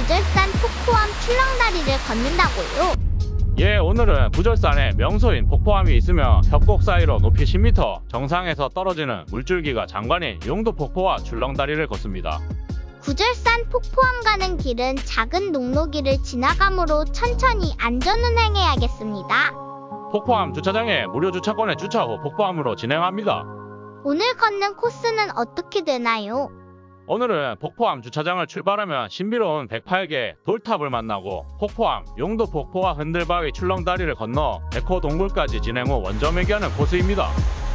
부절산 폭포암 출렁다리를 걷는다고요. 예, 오늘은 부절산에 명소인 폭포암이 있으며 협곡 사이로 높이 10m, 정상에서 떨어지는 물줄기가 장관인 용도폭포와 출렁다리를 걷습니다. 부절산 폭포암 가는 길은 작은 농로길을 지나가므로 천천히 안전운행해야겠습니다. 폭포암 주차장에 무료 주차권에 주차 후 폭포암으로 진행합니다. 오늘 걷는 코스는 어떻게 되나요? 오늘은 폭포암 주차장을 출발하면 신비로운 108개 돌탑을 만나고 폭포암, 용도폭포와 흔들바위 출렁다리를 건너 백호 동굴까지 진행 후 원점회귀하는 코스입니다.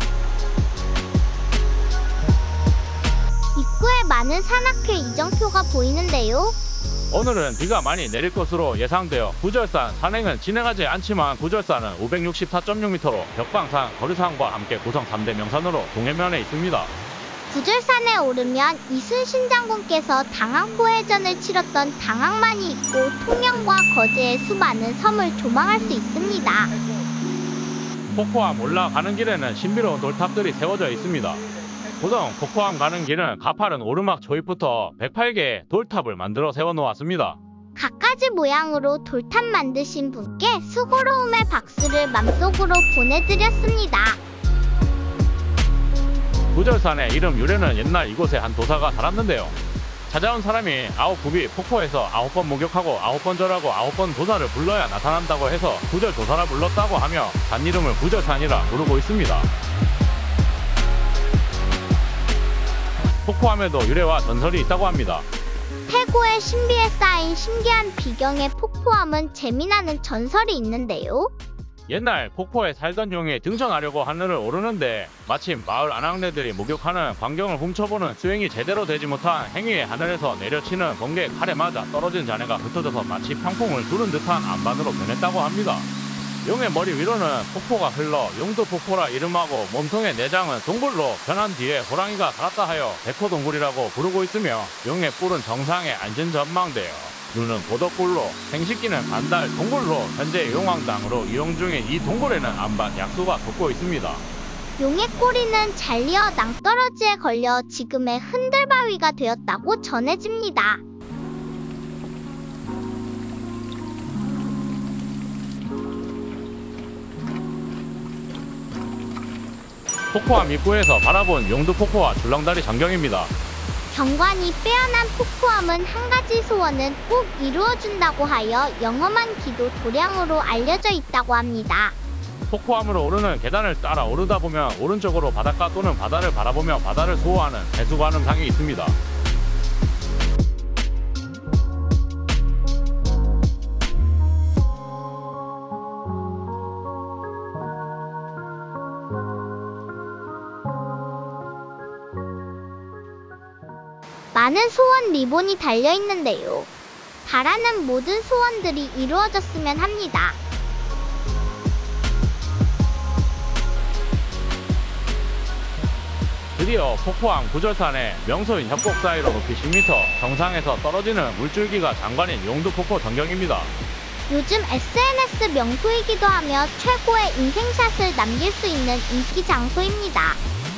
입구에 많은 산악회 이정표가 보이는데요. 오늘은 비가 많이 내릴 것으로 예상되어 부절산 산행은 진행하지 않지만 부절산은 564.6m로 벽방산, 거류산과 함께 고성 3대 명산으로 동해면에 있습니다. 부절산에 오르면 이순신 장군께서 당항포해전을 치렀던 당항만이 있고 통영과 거제의 수많은 섬을 조망할 수 있습니다. 폭포암 올라가는 길에는 신비로운 돌탑들이 세워져 있습니다. 고성 폭포암 가는 길은 가파른 오르막 초입부터 108개의 돌탑을 만들어 세워놓았습니다. 갖가지 모양으로 돌탑 만드신 분께 수고로움의 박수를 맘속으로 보내드렸습니다. 부절산의 이름 유래는 옛날 이곳에 한 도사가 살았는데요. 찾아온 사람이 9굽이 폭포에서 9번 목욕하고 9번 절하고 9번 도사를 불러야 나타난다고 해서 부절도사라 불렀다고 하며 산 이름을 부절산이라 부르고 있습니다. 폭포암에도 유래와 전설이 있다고 합니다. 태고의 신비에 쌓인 신기한 비경의 폭포암은 재미나는 전설이 있는데요. 옛날 폭포에 살던 용이 등천하려고 하늘을 오르는데 마침 마을 아낙네들이 목욕하는 광경을 훔쳐보는 수행이 제대로 되지 못한 행위에 하늘에서 내려치는 번개 칼에 맞아 떨어진 자네가 흩어져서 마치 평풍을 두른 듯한 안반으로 변했다고 합니다. 용의 머리 위로는 폭포가 흘러 용도폭포라 이름하고 몸통의 내장은 동굴로 변한 뒤에 호랑이가 살았다 하여 백호동굴이라고 부르고 있으며 용의 뿔은 정상에 앉은 전망대요. 눈은 보덕굴로, 생식기는 반달 동굴로 현재 용왕당으로 이용 중인 이 동굴에는 안반 약수가 돋고 있습니다. 용의 꼬리는 잘리어 낭떠러지에 걸려 지금의 흔들바위가 되었다고 전해집니다. 폭포암 입구에서 바라본 용도폭포와 출렁다리 전경입니다. 경관이 빼어난 폭포암은 한 가지 소원은 꼭 이루어준다고 하여 영험한 기도 도량으로 알려져 있다고 합니다. 폭포암으로 오르는 계단을 따라 오르다 보면 오른쪽으로 바닷가 또는 바다를 바라보며 바다를 수호하는 해수관음상이 있습니다. 많은 소원 리본이 달려있는데요. 바라는 모든 소원들이 이루어졌으면 합니다. 드디어 폭포암 부절산에 명소인 협곡 사이로 높이 10m, 정상에서 떨어지는 물줄기가 장관인 용도폭포 전경입니다. 요즘 SNS 명소이기도 하며 최고의 인생샷을 남길 수 있는 인기 장소입니다.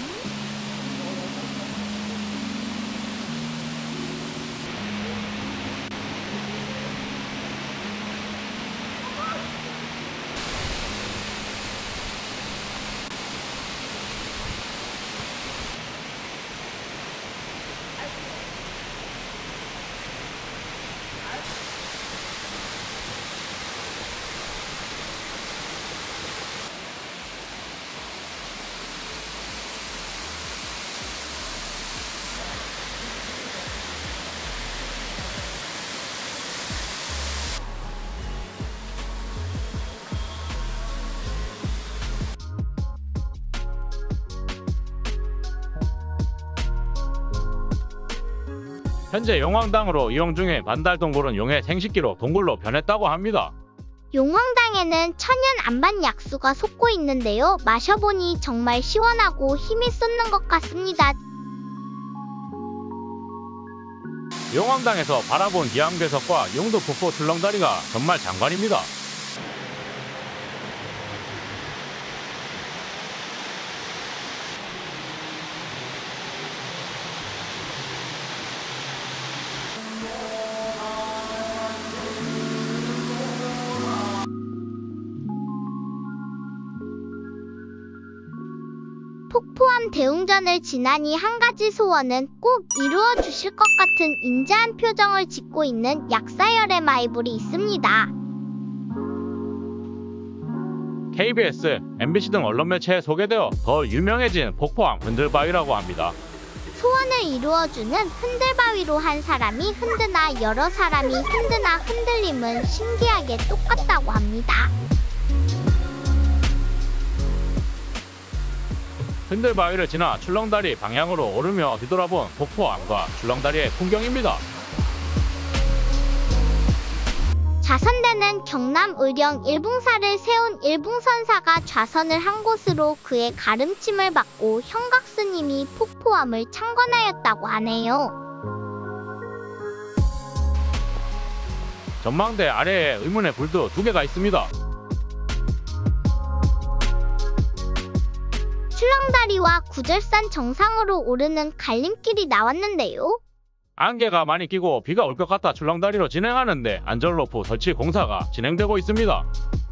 현재 용왕당으로 이용 중인 반달동굴은 용의 생식기로 동굴로 변했다고 합니다. 용왕당에는 천연 안반 약수가 솟고 있는데요. 마셔보니 정말 시원하고 힘이 솟는 것 같습니다. 용왕당에서 바라본 기암괴석과 용도폭포 출렁다리가 정말 장관입니다. 폭포암 대웅전을 지나니 한 가지 소원은 꼭 이루어 주실 것 같은 인자한 표정을 짓고 있는 약사열의 마이블이 있습니다. KBS, MBC 등 언론 매체에 소개되어 더 유명해진 폭포암 흔들바위라고 합니다. 소원을 이루어주는 흔들바위로 한 사람이 흔드나 여러 사람이 흔드나 흔들림은 신기하게 똑같다고 합니다. 흔들바위를 지나 출렁다리 방향으로 오르며 뒤돌아본 폭포암과 출렁다리의 풍경입니다. 좌선대는 경남 의령 일붕사를 세운 일붕선사가 좌선을 한 곳으로 그의 가름침을 받고 형각스님이 폭포암을 창건하였다고 하네요. 전망대 아래에 의문의 불도 2개가 있습니다. 출렁다리와 구절산 정상으로 오르는 갈림길이 나왔는데요. 안개가 많이 끼고 비가 올 것 같아 출렁다리로 진행하는데 안전로프 설치 공사가 진행되고 있습니다.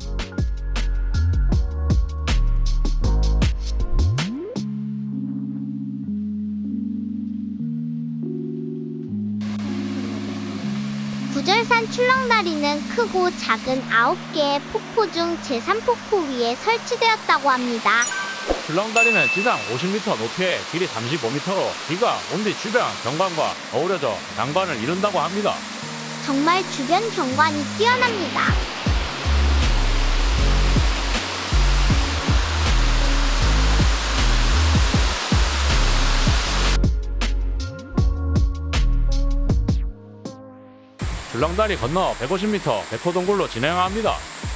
구절산 출렁다리는 크고 작은 9개의 폭포 중 제3폭포 위에 설치되었다고 합니다. 출렁다리는 지상 50m 높이에 길이 35m로 비가 온 뒤 주변 경관과 어우러져 장관을 이룬다고 합니다. 정말 주변 경관이 뛰어납니다. 출렁다리 건너 150m 백호동굴로 진행합니다.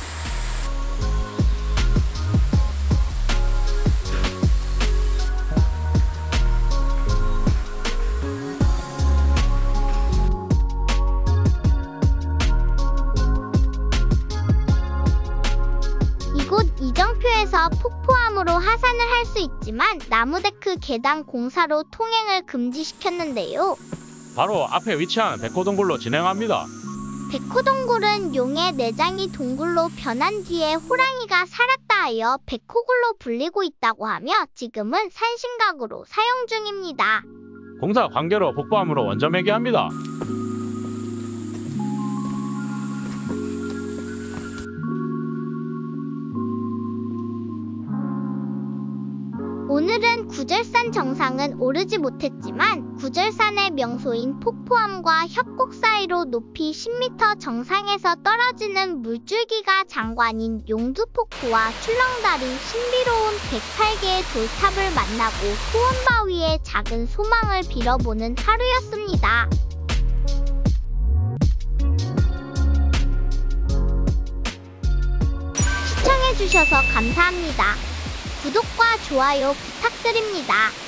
이곳 이정표에서 폭포암으로 하산을 할 수 있지만 나무데크 계단 공사로 통행을 금지시켰는데요. 바로 앞에 위치한 백호동굴로 진행합니다. 백호동굴은 용의 내장이 동굴로 변한 뒤에 호랑이가 살았다 하여 백호굴로 불리고 있다고 하며 지금은 산신각으로 사용 중입니다. 공사 관계로 폭포암으로 원점매기합니다. 오늘은 구절산 정상은 오르지 못했지만 구절산의 명소인 폭포암과 협곡 사이로 높이 10m 정상에서 떨어지는 물줄기가 장관인 용두폭포와 출렁다리 신비로운 108개의 돌탑을 만나고 소원바위의 작은 소망을 빌어보는 하루였습니다. 시청해주셔서 감사합니다. 구독과 좋아요 부탁드립니다.